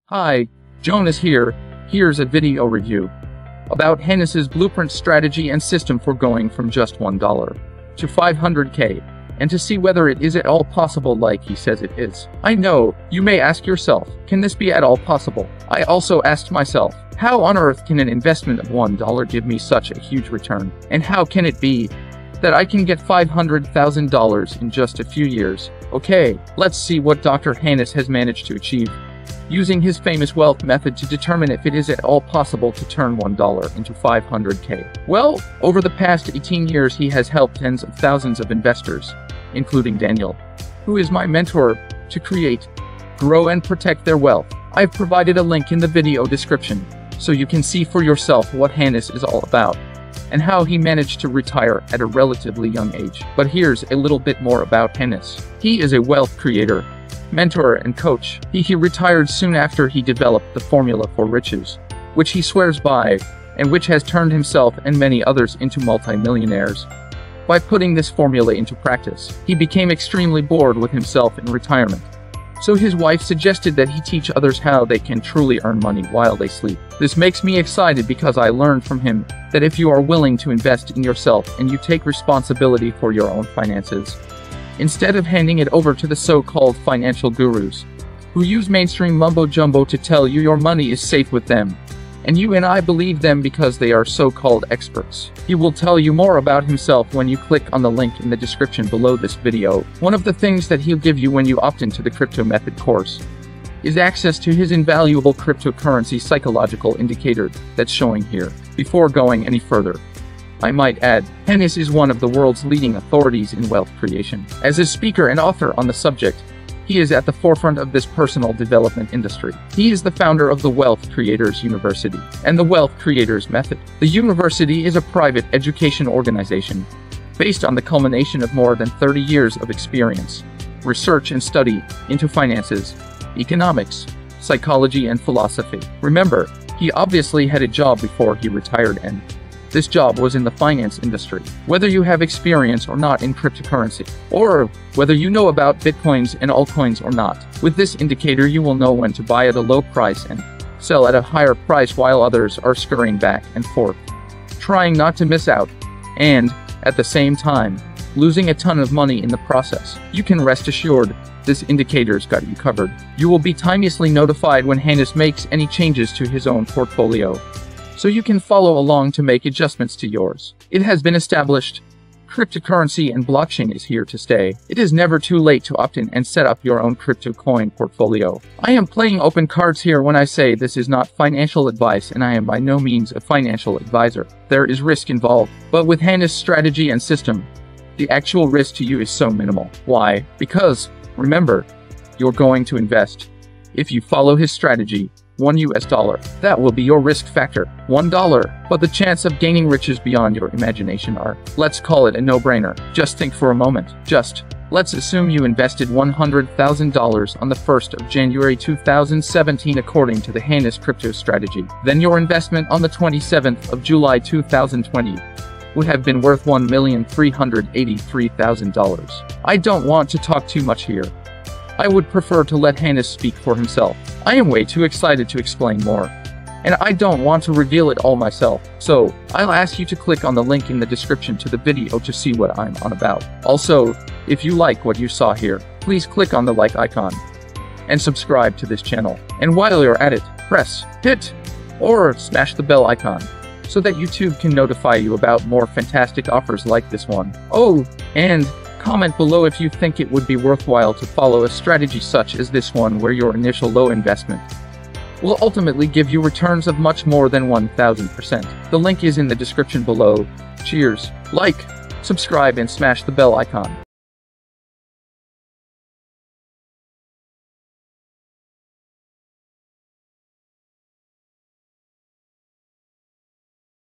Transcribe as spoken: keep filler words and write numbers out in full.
Hi, Jonas here. Here's a video review about Hennis's blueprint strategy and system for going from just one dollar to five hundred K, and to see whether it is at all possible like he says it is. I know, you may ask yourself, can this be at all possible? I also asked myself, how on earth can an investment of one dollar give me such a huge return? And how can it be that I can get five hundred thousand dollars in just a few years? Okay, let's see what Doctor Hennis has managed to achieve using his famous wealth method to determine if it is at all possible to turn one dollar into five hundred K. Well, over the past eighteen years he has helped tens of thousands of investors, including Daniel, who is my mentor, to create, grow and protect their wealth. I've provided a link in the video description, so you can see for yourself what Hennis is all about, and how he managed to retire at a relatively young age. But here's a little bit more about Hennis. He is a wealth creator, mentor and coach. He, he retired soon after he developed the formula for riches, which he swears by, and which has turned himself and many others into multimillionaires. By putting this formula into practice, he became extremely bored with himself in retirement. So his wife suggested that he teach others how they can truly earn money while they sleep. This makes me excited because I learned from him that if you are willing to invest in yourself and you take responsibility for your own finances, instead of handing it over to the so-called financial gurus, who use mainstream mumbo-jumbo to tell you your money is safe with them, and you and I believe them because they are so-called experts. He will tell you more about himself when you click on the link in the description below this video. One of the things that he'll give you when you opt into the Crypto Method course is access to his invaluable cryptocurrency psychological indicator that's showing here. Before going any further, I might add, Hennis is one of the world's leading authorities in wealth creation. As a speaker and author on the subject, he is at the forefront of this personal development industry. He is the founder of the Wealth Creators University and the Wealth Creators Method. The university is a private education organization based on the culmination of more than thirty years of experience, research and study into finances, economics, psychology and philosophy. Remember, he obviously had a job before he retired, and this job was in the finance industry. Whether you have experience or not in cryptocurrency, or whether you know about bitcoins and altcoins or not, with this indicator you will know when to buy at a low price and sell at a higher price while others are scurrying back and forth, trying not to miss out, and, at the same time, losing a ton of money in the process. You can rest assured, this indicator's got you covered. You will be timelessly notified when Hennis makes any changes to his own portfolio, so you can follow along to make adjustments to yours. It has been established, cryptocurrency and blockchain is here to stay. It is never too late to opt in and set up your own crypto coin portfolio. I am playing open cards here when I say this is not financial advice, and I am by no means a financial advisor. There is risk involved, but with Hennis' strategy and system, the actual risk to you is so minimal. Why? Because, remember, you're going to invest. If you follow his strategy, one U S dollar. That will be your risk factor, one dollar. But the chance of gaining riches beyond your imagination are, let's call it a no-brainer. Just think for a moment. Just, let's assume you invested one hundred thousand dollars on the first of January two thousand seventeen according to the Hennis crypto strategy. Then your investment on the twenty-seventh of July two thousand twenty would have been worth one million three hundred eighty-three thousand dollars. I don't want to talk too much here. I would prefer to let Hennis speak for himself. I am way too excited to explain more, and I don't want to reveal it all myself, so I'll ask you to click on the link in the description to the video to see what I'm on about. Also, if you like what you saw here, please click on the like icon and subscribe to this channel. And while you're at it, press, hit, or smash the bell icon so that YouTube can notify you about more fantastic offers like this one. Oh, and comment below if you think it would be worthwhile to follow a strategy such as this one, where your initial low investment will ultimately give you returns of much more than one thousand percent. The link is in the description below. Cheers. Like, subscribe and smash the bell icon.